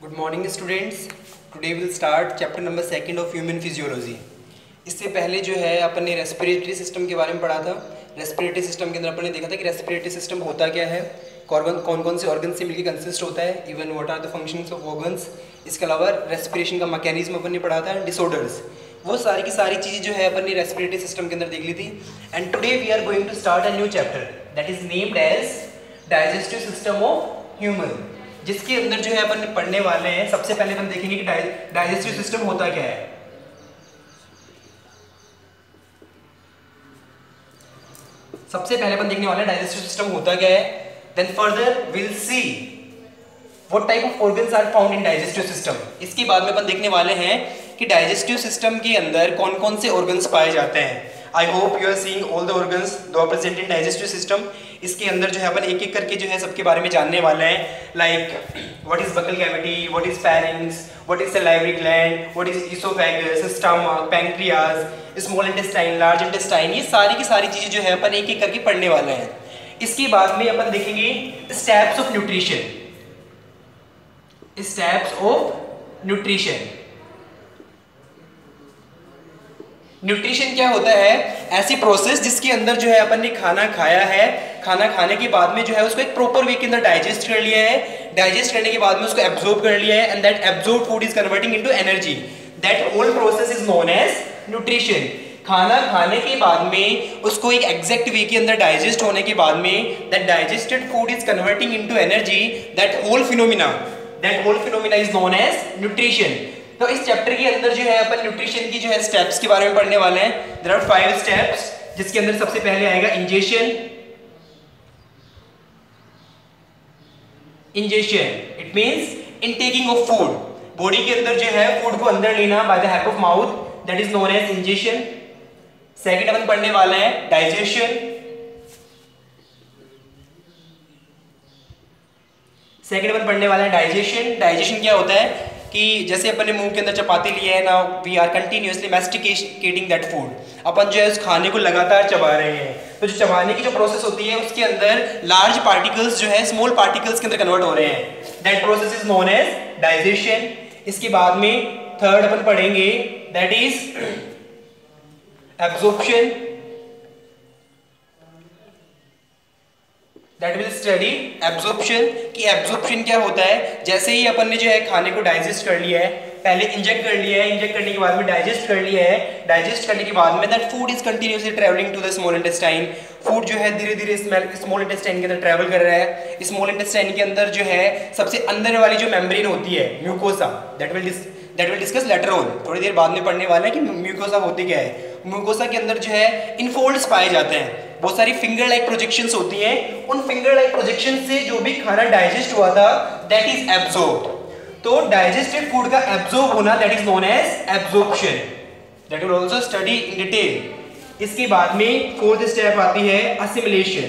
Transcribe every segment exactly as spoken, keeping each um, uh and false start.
Good morning students. Today will start chapter number second of human physiology. इससे पहले जो है अपन ने रेस्पिरेटरी सिस्टम के बारे में पढ़ा था। रेस्पिरेटरी सिस्टम के अंदर अपन ने देखा था कि रेस्पिरेटरी सिस्टम होता क्या है, कौन कौन कौन से ऑर्गन से मिलकर कंसिस्ट होता है, even what are the functions of organs. इसके अलावा रेस्पिरेशन का मैकेनिज्म अपन ने पढ़ा था, डिसऑर्डर्स, वो सारी की सारी चीज़ें जो है अपन ने रेस्पिरेटरी सिस्टम के अंदर देख ली थी। And today we are going to start a new chapter that is named as digestive system of human, जिसके अंदर जो है अपन पढ़ने वाले हैं। सबसे पहले अपन देखेंगे कि डाइजेस्टिव सिस्टम होता क्या है। सबसे पहले अपन देखने वाले हैं डाइजेस्टिव सिस्टम होता क्या है। Then further will see what type of organs are found in digestive system. इसके बाद में अपन देखने वाले हैं कि डाइजेस्टिव सिस्टम के अंदर कौन कौन से ऑर्गन्स पाए जाते हैं। I hope you are seeing all the organs those are present in digestive system. इसके अंदर जो है अपन एक एक करके जो है सबके बारे में जानने वाले हैं। Like what is buccal cavity, what is pharynx, what is salivary gland, what is oesophagus, stomach, pancreas, small intestine, large intestine, ये सारी की सारी चीजें जो है अपन एक एक करके पढ़ने वाले हैं। इसके बाद में अपन देखेंगे steps of nutrition. Steps of nutrition. Nutrition क्या होता है? ऐसी प्रोसेस जिसके अंदर जो है अपन ने खाना खाया है, खाना खाने के बाद में जो है उसको एक प्रॉपर वे के अंदर डाइजेस्ट कर लिया है, डाइजेस्ट करने के बाद में उसको एब्जॉर्ब कर लिया है, and that absorb food is converting into energy. That whole process is known as nutrition. खाना खाने के बाद में उसको एक एग्जैक्ट वे के अंदर डाइजेस्ट होने के बाद में that digested food is converting into energy, that whole phenomena that whole phenomena is known as nutrition. तो इस चैप्टर के अंदर जो है अपन न्यूट्रिशन की जो है स्टेप्स के बारे में पढ़ने वाले हैं। देयर आर फाइव स्टेप्स, जिसके अंदर सबसे पहले आएगा ingestion. Ingestion it means intaking of food. Body के अंदर जो है फूड को अंदर लेना by the help of mouth, that is known as ingestion. Second अपन पढ़ने वाले हैं डाइजेशन। सेकंड अपन पढ़ने वाले हैं डाइजेशन। डाइजेशन क्या होता है कि जैसे अपन ने मुंह के अंदर चपाती लिया है ना, we are continuously masticating that food. अपन जो है उस खाने को लगातार चबा रहे हैं, तो जो चबाने की जो प्रोसेस होती है उसके अंदर लार्ज पार्टिकल्स जो है स्मॉल पार्टिकल्स के अंदर कन्वर्ट हो रहे हैं। That process is known as digestion. इसके बाद में थर्ड अपन पढ़ेंगे that is absorption. That will study absorption कि एब्जॉर्प्शन क्या होता है। जैसे ही अपन ने जो है खाने को डाइजेस्ट कर लिया है, पहले इंजेक्ट कर लिया है, इंजेक्ट करने के बाद में डाइजेस्ट कर लिया है, डाइजेस्ट करने के बाद में that food is continuously travelling to the small intestine. Food जो है धीरे धीरे स्मॉल इंटेस्टाइन के अंदर ट्रैवल कर रहा है। स्मॉल इंटेस्टाइन के अंदर जो है सबसे अंदर वाली जो मेम्ब्रेन होती है mucosa, that will that will discuss later on. थोड़ी देर बाद में पढ़ने वाले हैं कि म्यूकोसा होती क्या है। म्यूकोसा के अंदर जो है इनफोल्ड्स पाए जाते हैं, बहुत सारी फिंगर लाइक प्रोजेक्शंस होती हैं। उन फिंगर लाइक प्रोजेक्शन से जो भी खाना डाइजेस्ट हुआ था दैट इज एब्जॉर्ब्ड। तो डाइजेस्टेड फूड का एब्जॉर्ब होना that is known as absorption. That will also study in detail. इसके बाद में फोर्थ स्टेप आती है असिमिलेशन।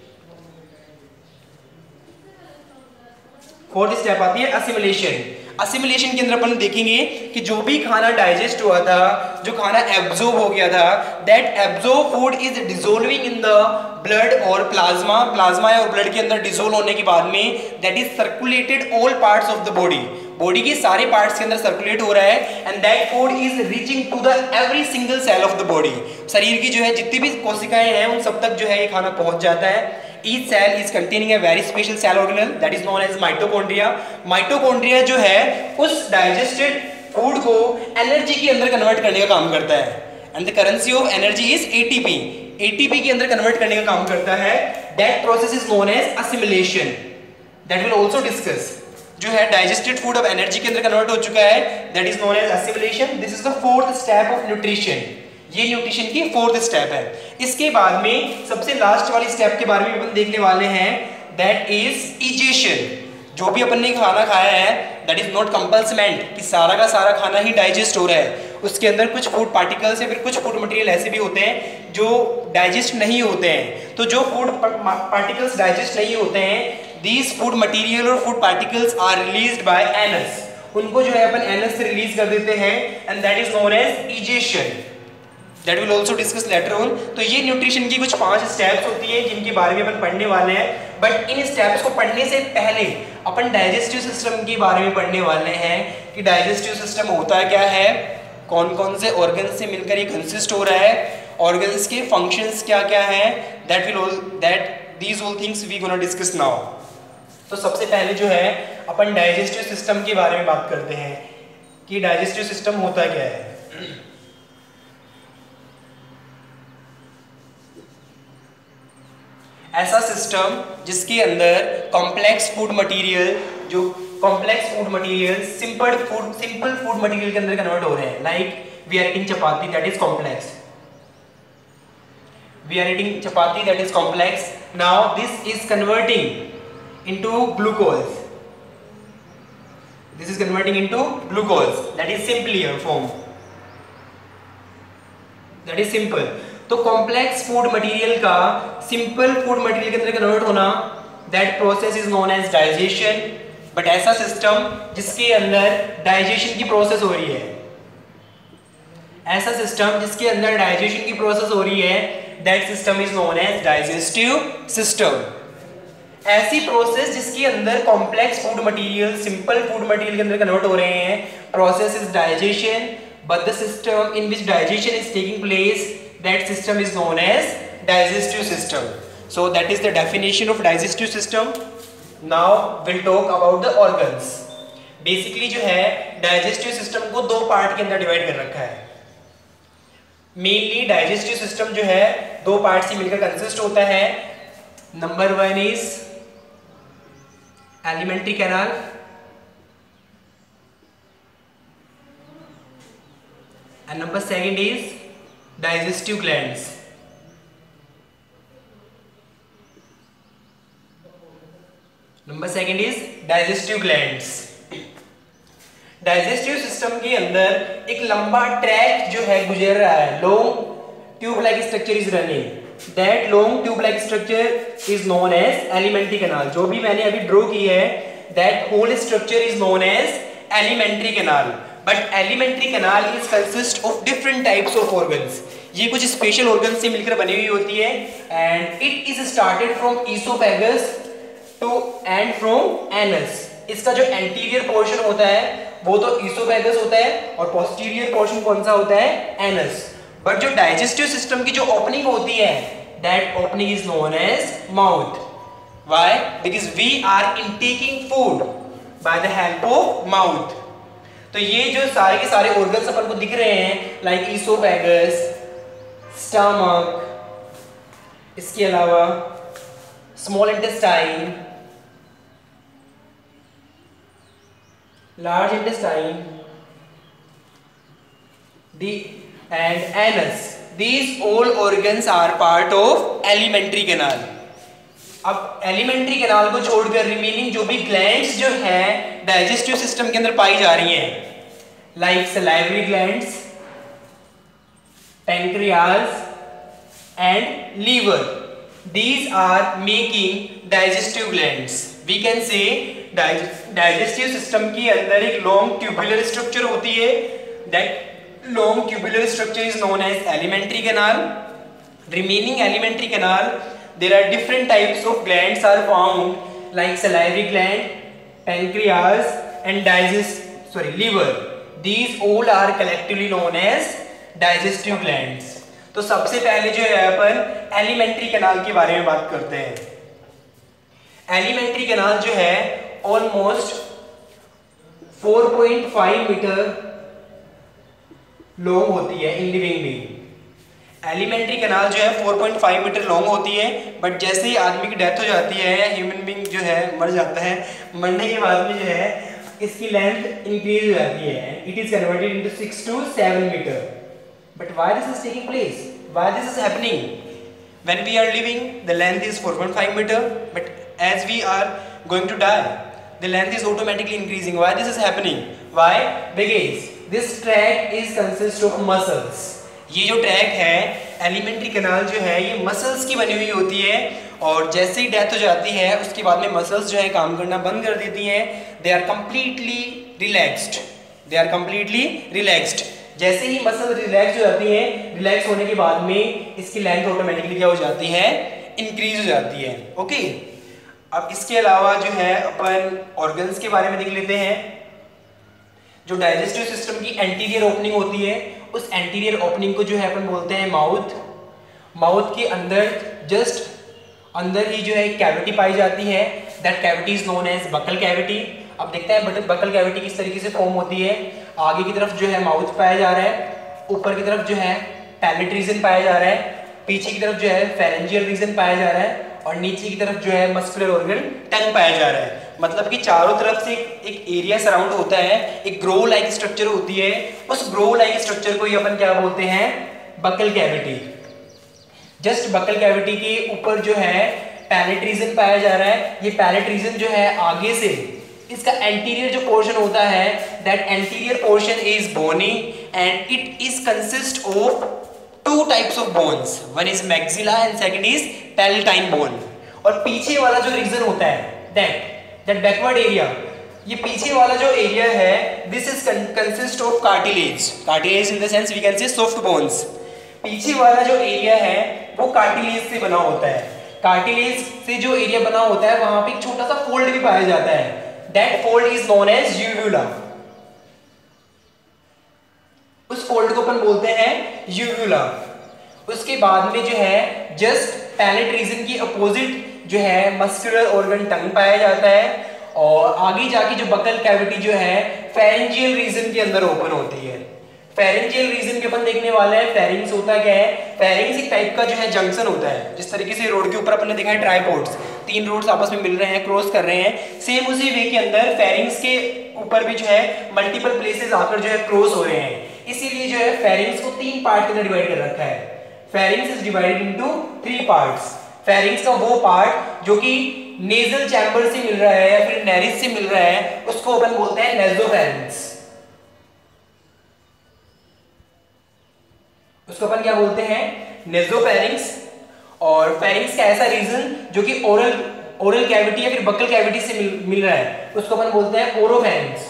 फोर्थ स्टेप आती है असिमिलेशन। असिमिलेशन के अंदर अपन देखेंगे कि जो भी खाना डाइजेस्ट हुआ था, जो खाना एब्जॉर्ब हो गया था, that absorb food is dissolving in the blood और प्लाज्मा। प्लाज्मा और ब्लड के अंदर डिसॉल्व होने के बाद में that is circulated all parts of the body. Body के सारे पार्ट्स के अंदर सर्कुलेट हो रहा है, and that food is reaching to the every single cell of the body. शरीर की जो है जितनी भी कोशिकाएं हैं उन सब तक जो है ये खाना पहुंच जाता है। Each cell is containing a very special cell organelle that is known as mitochondria. Mitochondria जो है उस digested food को एनर्जी के अंदर कन्वर्ट करने का काम करता है, and the currency of energy is A T P. A T P के अंदर कन्वर्ट करने का काम करता है। That process is known as assimilation. That will also discuss. जो है digested food अब एनर्जी के अंदर कन्वर्ट हो चुका है, that is known as assimilation. This is the fourth step of nutrition. ये न्यूट्रिशन की फोर्थ स्टेप है। इसके बाद में सबसे लास्ट वाली स्टेप के बारे में अपन देखने वाले हैं दैट इज इजेशन। जो भी अपन ने खाना खाया है दैट इज नॉट कंपल्समेंट कि सारा का सारा खाना ही डाइजेस्ट हो रहा है। उसके अंदर कुछ फूड पार्टिकल्स या फिर कुछ फूड मटेरियल ऐसे भी होते हैं जो डाइजेस्ट नहीं होते हैं। तो जो फूड पार्टिकल्स डाइजेस्ट नहीं होते हैं, दीज फूड मटेरियल और food particles are released by anus. उनको जो है अपन एनस से रिलीज कर देते हैं, and that is known as egestion. That will also discuss later on. तो ये न्यूट्रिशन की कुछ पांच स्टेप्स होती हैं जिनके बारे में अपन पढ़ने वाले हैं। बट इन स्टेप्स को पढ़ने से पहले अपन डाइजेस्टिव सिस्टम के बारे में पढ़ने वाले हैं कि डाइजेस्टिव सिस्टम होता क्या है, कौन कौन से ऑर्गन से मिलकर ये कंसिस्ट हो रहा है, ऑर्गन्स के फंक्शंस क्या क्या हैं, that will all that these all things we gonna discuss now. तो सबसे पहले जो है अपन डाइजेस्टिव सिस्टम के बारे में बात करते हैं कि डाइजेस्टिव सिस्टम होता क्या है। ऐसा सिस्टम जिसके अंदर कॉम्प्लेक्स फूड मटेरियल, जो complex food material simple food simple food material के अंदर कन्वर्ट हो रहे हैं, like we are eating chapati that is complex, we are eating chapati that is complex, now this is converting into glucose, this is converting into glucose, that is simpler form, that is simple। तो complex food material का simple food material के अंदर convert होना, that process is known as digestion. But ऐसा system जिसके अंदर digestion की process हो रही है, ऐसा सिस्टम जिसके अंदर डाइजेशन की प्रोसेस हो रही है, that system is known as digestive system. ऐसी प्रोसेस जिसके अंदर complex food material simple food material के अंदर कन्वर्ट हो रहे हैं, process is digestion, but the system in which digestion is taking place, that system is known as digestive system. So that is the definition of digestive system. Now will talk about the organs. Basically जो है digestive system को दो part के अंदर divide कर रखा है। Mainly digestive system जो है दो पार्ट से मिलकर कंसिस्ट होता है। Number one is alimentary canal, and number second is digestive glands। number second is digestive glands। Digestive system के अंदर एक लंबा ट्रैक जो है गुजर रहा है, long tube like structure is running, that long tube like structure is known as alimentary canal. जो भी मैंने अभी ड्रॉ की है, that whole structure is known as alimentary canal. But alimentary canal is consist of different types of organs. ये कुछ special organ से मिलकर बनी हुई होती है, and it is started from oesophagus to end from anus. इसका जो एंटीरियर पोर्शन होता है वो तो ईसोफेगस होता है, और पोस्टीरियर पोर्शन कौन सा होता है, एनस। बट जो डाइजेस्टिव सिस्टम की जो ओपनिंग होती है, that opening is known as mouth. Why? Because we are intaking food by the help of mouth. तो ये जो सारे के सारे ऑर्गन्स अपन को दिख रहे हैं, लाइक ईसोफेगस, स्टमक, इसके अलावा small intestine, large intestine, the and anus, these all organs are part of alimentary canal। अब alimentary canal को छोड़कर रिमेनिंग जो भी glands जो है डाइजेस्टिव सिस्टम के अंदर पाई जा रही हैं, like salivary glands, pancreas and liver, these are making digestive glands। we can say digestive system के अंदर एक लॉन्ग ट्यूबुलर स्ट्रक्चर होती है, that long tubular structure is known as alimentary canal. Remaining alimentary canal, there are different types of glands are found, like salivary gland, pancreas and digest sorry liver, these all are collectively known as digestive glands. तो सबसे पहले जो है अपन alimentary canal के बारे में बात करते हैं। एलिमेंट्री कैनाल जो है almost four point five metre long होती है in living being. Alimentary canal जो है four point five metre long होती है, बट जैसे ही आदमी की डेथ हो जाती है, ह्यूमन बीइंग जो है मर जाता है, मरने के बाद में जो है इसकी लेंथ इंक्रीज हो जाती है, it is converted into six to seven metre. But why this is taking place, why this is happening? When we are living the length is four point five metre, but as we are going to die, the length is automatically increasing. Why this is happening? Why? Because this tract is consist of muscles। ये जो track है elementary canal जो है ये muscles की बनी हुई होती है, और जैसे ही डेथ हो जाती है उसके बाद में मसल्स जो है काम करना बंद कर देती हैं। They are completely relaxed, they are completely relaxed. जैसे ही मसल रिलैक्स हो जाती है, रिलैक्स होने के बाद में इसकी लेंथ ऑटोमेटिकली क्या हो जाती है, इंक्रीज हो जाती है। ओके, अब इसके अलावा जो है अपन ऑर्गन्स के बारे में देख लेते हैं। जो डाइजेस्टिव सिस्टम की एंटीरियर ओपनिंग होती है, उस एंटीरियर ओपनिंग को जो है अपन बोलते हैं माउथ। माउथ के अंदर जस्ट अंदर ही जो है कैविटी पाई जाती है, that cavity is known as buccal cavity. अब देखते हैं बकल कैविटी किस तरीके से फॉर्म होती है। आगे की तरफ जो है माउथ पाया जा रहा है, ऊपर की तरफ जो है पैलेट रीजन पाया जा रहा है, पीछे की तरफ जो है फेरेंजियल रीजन पाया जा रहा है, और नीचे की तरफ जो है मस्कुलर ऑर्गन टंग पाया जा रहा है। मतलब कि चारों तरफ से एक, एक एरिया सराउंड होता है, एक ग्रो लाइक स्ट्रक्चर होती है। उस ग्रो लाइक स्ट्रक्चर को ही अपन क्या बोलते हैं, buccal cavity. Just buccal cavity के ऊपर जो है पैलेट रीजन पाया जा रहा है। ये पैलेट रीजन जो है आगे से इसका एंटीरियर जो पोर्शन होता है, that anterior portion is bony and it is consist of two types of bones, one is maxilla and second is palatine bone. और पीछे वाला जो रीजन होता है, दैट दैट बैकवर्ड एरिया, ये पीछे वाला जो एरिया है, this is consist of cartilage. Cartilage in the sense we can say soft bones. पीछे वाला जो एरिया है वो कार्टिलेज से बना होता है। कार्टिलेज से जो एरिया बना होता है वहां पे एक छोटा सा फोल्ड भी पाया जाता है, that fold is known as uvula. उस फोल्ड को अपन बोलते हैं यूवुला। उसके बाद में जो है जस्ट पैलेट रीजन की अपोजिट जो है मस्कुलर ऑर्गन टंग पाया जाता है, और आगे जाके जो बकल कैविटी जो है फेरेंजियल रीजन के अंदर ओपन होती है। फेरेंजियल रीजन के अपन देखने वाले हैं। फेरिंग्स होता क्या है, फेरिंग्स एक टाइप का जो है जंक्शन होता है। जिस तरीके से रोड के ऊपर अपन ने देखा है ट्राइपोड्स, तीन रोड्स आपस में मिल रहे हैं, क्रॉस कर रहे हैं, सेम उसी वे के अंदर फेरिंग्स के ऊपर भी जो है मल्टीपल प्लेसेस आकर जो है क्रॉस हो रहे हैं। इसीलिए जो है फेरिंग्स को तीन पार्ट के अंदर डिवाइड कर रखा है। Pharynx is divided into three parts. Pharynx का वो पार्ट जो कि नेजल चैम्बर से मिल रहा है या फिर नेरिस से मिल रहा है, उसको अपन बोलते हैं नेसोफेरिंक्स। उसको अपन क्या बोलते हैं, नेसोफेरिंक्स। और फेरिंग्स का ऐसा रीजन जो कि ओरल ओरल कैविटी या फिर बकल कैविटी से मिल, मिल रहा है, उसको अपन बोलते हैं ओरोफेरिंक्स।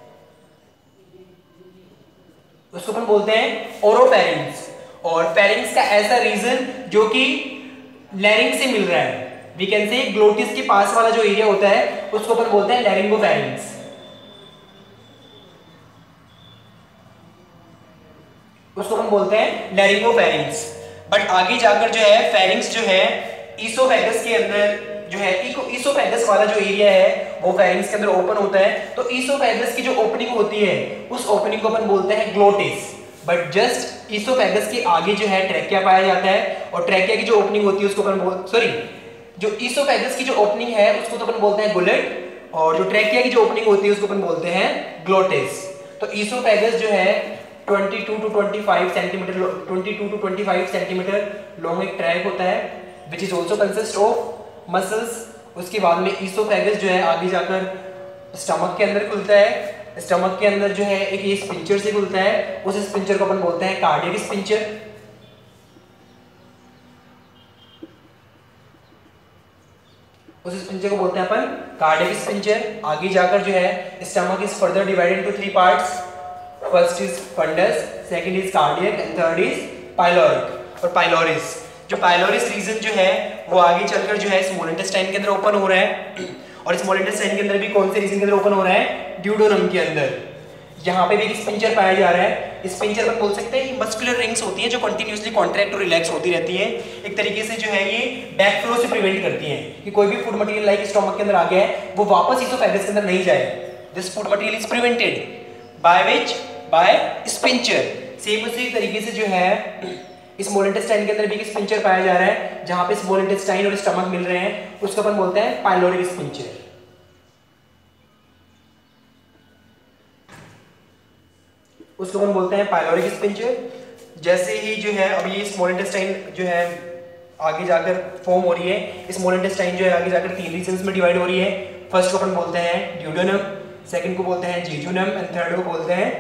उसको अपन बोलते हैं ओरोफेरिंक्स। और फेरिंग्स का ऐसा रीजन जो कि लैरिंग से मिल रहा है, वी कैन से ग्लोटिस के पास वाला जो एरिया होता है, उसको अपन बोलते हैं लैरिंगोफेरिंक्स। उसको हम बोलते हैं लैरिंगोफेरिंक्स। बट आगे जाकर जो है फेरिंक्स जो है ईसोफेगस के अंदर जो है ईसोफेगस वाला जो एरिया है वो फेरिंक्स के अंदर ओपन होता है। तो ईसोफेगस की जो ओपनिंग होती है उस ओपनिंग को अपन बोलते हैं ग्लोटिस। बट जस्ट ईसोफेगस के आगे जो है ट्रैकिया पाया जाता है, और ट्रैकिया की जो ओपनिंग होती है उसको अपन बोल सॉरी जो ईसोफेगस की जो ओपनिंग है उसको तो अपन बोलते हैं गुलेट, और जो ट्रैकिया की जो ओपनिंग होती है उसको अपन बोलते हैं ग्लोटिस। तो ईसोफेगस जो है बाईस टू पच्चीस सेंटीमीटर बाईस टू पच्चीस सेंटीमीटर लॉन्ग एक ट्रैक होता है, which is also consist of muscles. उसके बाद में ईसोफेगस जो है आगे जाकर स्टमक के अंदर खुलता है। स्टमक के अंदर जो है एक ये स्पिंचर से खुलता है, उस स्पिंचर को अपन बोलते हैं कार्डियक स्पिंचर। उस स्पिंचर को बोलते हैं अपन कार्डियक स्पिंचर। आगे जाकर जो है stomach is further divided into three parts. First is fundus, second is cardiac and third is pyloric और पाइलोरिस। जो पाइलोरिस रीजन जो है वो आगे चलकर जो है स्मॉल इंटेस्टाइन के अंदर ओपन हो रहा है, और स्मॉल इंटेस्टाइन के अंदर भी कौन से रीजन के अंदर ओपन हो रहा है, ड्यूडोनम के अंदर। यहाँ पे भी एक स्पिंचर पाया जा रहा है। स्पिंचर पर बोल सकते हैं मस्कुलर रिंग्स होती हैं जो कंटिन्यूअसली कॉन्ट्रैक्ट और रिलैक्स होती रहती हैं। एक तरीके से जो है ये बैक फ्लो से प्रिवेंट करती हैं कि कोई भी फूड मटेरियल लाइक स्टमक के अंदर आ गया है वो वापस ईसोफेगस के अंदर नहीं जाए। This food material is prevented by which by sphincter. Same उसी तरीके से जो है स्मॉल इंटेस्टाइन के अंदर भी एक स्पिंचर पाया जा रहा है, जहां पे स्मॉल इंटेस्टाइन और स्टमक मिल रहे हैं, उसको अपन बोलते हैं पाइलोरिक स्पिंचर। उसको अपन बोलते हैं पाइलोरिक स्पिंचर। जैसे ही जो है अब ये स्मॉल इंटेस्टाइन जो है आगे जाकर फॉर्म हो रही है, स्मॉल इंटेस्टाइन जो है आगे जाकर तीन रीजन्स में डिवाइड हो रही है। फर्स्ट को अपन बोलते हैं ड्यूडेनम, सेकंड को बोलते हैं जेजुनम एंड थर्ड को बोलते हैं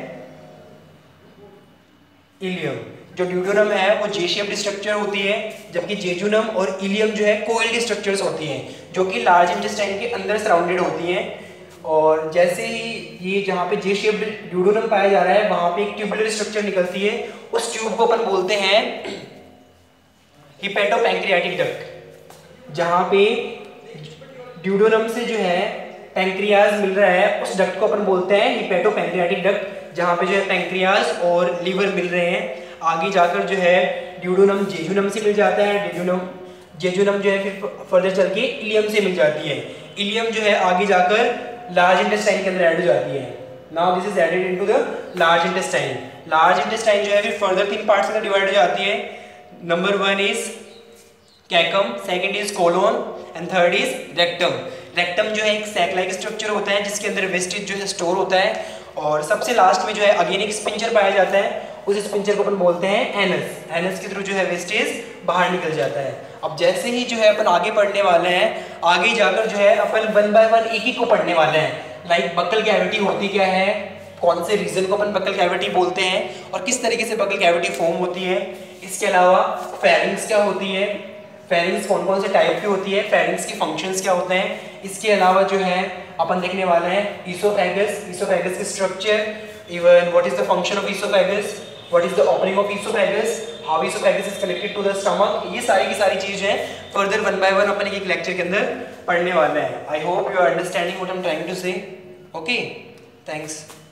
इलियम। जो ड्यूडेनम है वो जे शेप्ड स्ट्रक्चर होती है, जबकि जेजुनम और इलियम जो है कोइल्ड स्ट्रक्चर्स होती हैं जो कि लार्ज इंटेस्टाइन के अंदर सराउंडेड होती हैं। और जैसे ही ये जहाँ पे जे शेप्ड ड्यूडेनम पाया जा रहा है वहां पे एक ट्यूबुलर स्ट्रक्चर निकलती है, उस ट्यूब को अपन बोलते हैं हिपेटोपैंक्रियाटिक डक्ट। जहाँ पे ड्यूडोनम से जो है पैंक्रियाज मिल रहा है, उस डक्ट को अपन बोलते हैं हिपेटोपैंक्रियाटिक डक्ट, जहाँ पे जो है पैंक्रियाज और लीवर मिल रहे हैं। आगे जाकर जो है ड्यूडोनम जेजुनम से मिल जाता है, जेजुनम जेजुनम जो है फिर फर्दर चल के इलियम से मिल जाती है। इलियम जो है आगे जाकर लार्ज इंटेस्टाइन के अंदर ऐड हो जाती है। Now this is added into the large intestine. Large intestine जो है फिर फर्दर तीन पार्ट्स में डिवाइड हो जाती है। Number one is caecum, second is colon and third is rectum. Rectum जो है एक सैक लाइक स्ट्रक्चर होता है जिसके अंदर वेस्टेज जो है स्टोर होता है, और सबसे लास्ट में जो है अगेन एक स्पिंचर पाया जाता है, उस स्पिंचर को अपन बोलते हैं एनस। एनस के थ्रू जो है वेस्टेज बाहर निकल जाता है। अब जैसे ही जो है अपन आगे पढ़ने वाले हैं, आगे जाकर जो है अपन वन बाय वन एक एक को पढ़ने वाले हैं। लाइक बकल कैविटी होती क्या है, कौन से रीजन को अपन बकल कैविटी बोलते हैं और किस तरीके से बकल कैविटी फॉर्म होती है। इसके अलावा फेरिंग्स क्या होती है, फेरिंग्स कौन कौन से टाइप की होती है, फेरिंग्स के फंक्शंस क्या होते हैं। इसके अलावा जो है अपन देखने वाले हैं ईसोफेगस, ईसोफेगस के structure, even what is the function of oesophagus, what is the opening of oesophagus, how oesophagus is connected to the stomach. ये सारी की सारी चीज है फर्दर वन बाय वन अपन एक लेक्चर के अंदर पढ़ने वाले हैं। I hope you are understanding what I am trying to say. Okay, thanks.